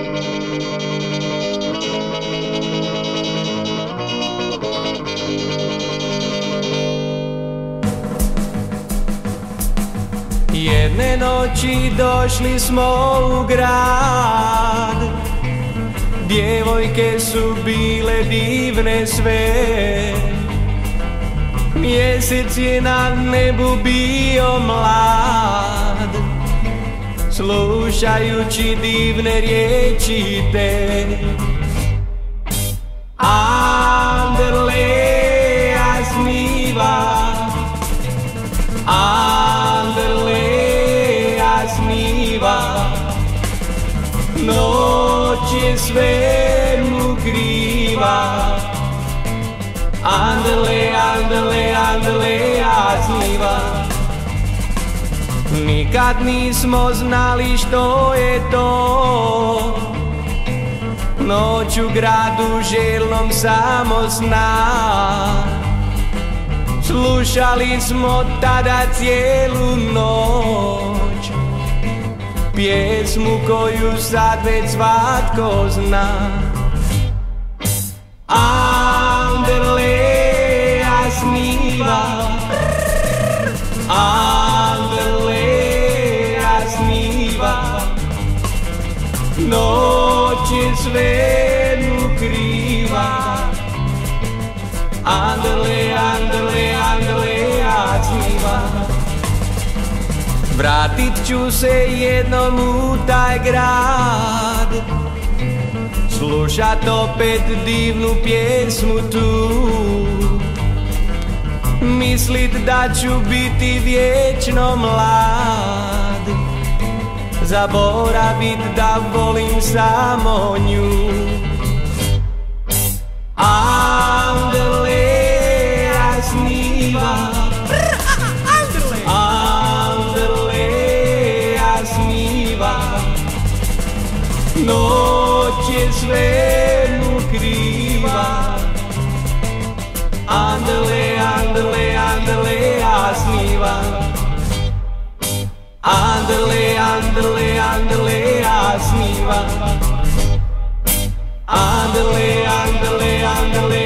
Jedne noći došli smo u grad, djevojke su bile divne sve. Mjesec je na nebu bio mlad, slušajući divne riječi te. Anderleja sniva, Anderleja sniva, noć je sve mu kriva. Anderleja sniva. Nikad nismo znali što je to, noć u gradu željnom samo sna. Slušali smo tada cijelu noć pjesmu koju sad već svatko zna. Anderleja sniva, Anderleja sniva, noć je sve mu kriva. Anderleja sniva. Vratit ću se jednom u taj grad, slušat opet divnu pjesmu tu, mislit da ću biti vječno mlad, zaboravit da volim samo nju. Anderleja sniva, Anderleja sniva, noć je sve mu kriva. Anderleja sniva. Anderleja sniva. Anderleja